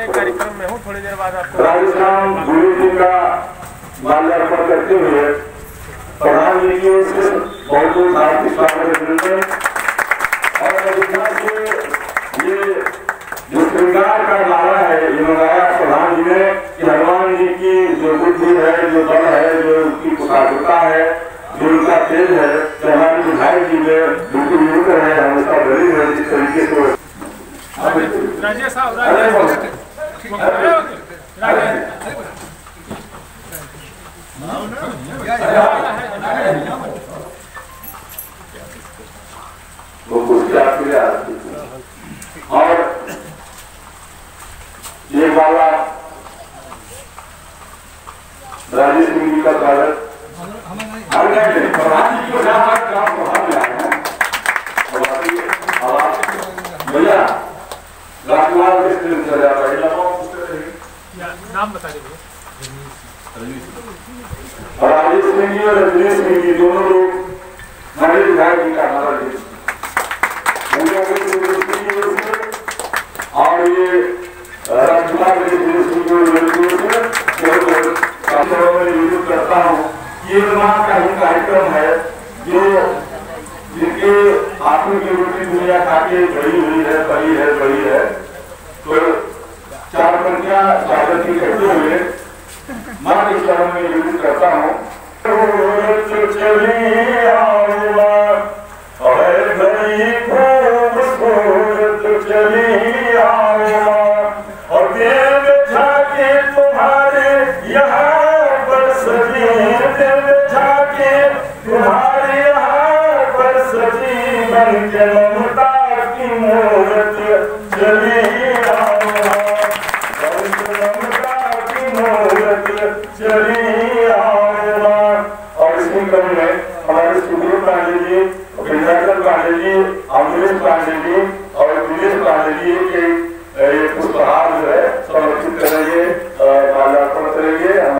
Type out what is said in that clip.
एक कार्यक्रम में हूँ, थोड़ी देर बाद आपको राजस्थान गुरु जी का माल्यार्पण करते हुए प्रधान जी की ओर से बहुत बहुत हार्दिक स्वागत करते हैं। और अयोध्या से ये जो श्रृंगार का नारा है ये मंगाया प्रधान जी ने कि हनुमान जी की जो बुद्धि है, जो बल है, जो उनकी कुशाग्रता है, जो उनका तेज है, तो हमारे विधायक जी में बिल्कुल युक्त है, हम उसका दलील है जिस तरीके से राजेश साहब वो कुछ आपके लिए आती और ये वाला राजेश सिंह जी का स्वागत भैया राजकुमार नाम बता दीजिए। राजेश सिंह जी और रजनीश सिंह जी दोनों लोग हमारे विधायक जी का नारा दे और ये राजकुमार करता हूँ। ये का ही कार्यक्रम है जो जिनके आत्म की रोटी दुनिया खाके बड़ी हुई है, बड़ी है तो चार पंक्तियां जागृति करते हुए मां के चरण में निवेदन करता हूँ। और इसमें क्रम में हमारे सुब्रत पांडे जी, विंध्याचल पांडे जी, अमरीश पांडे जी और दिनेश पांडे जी के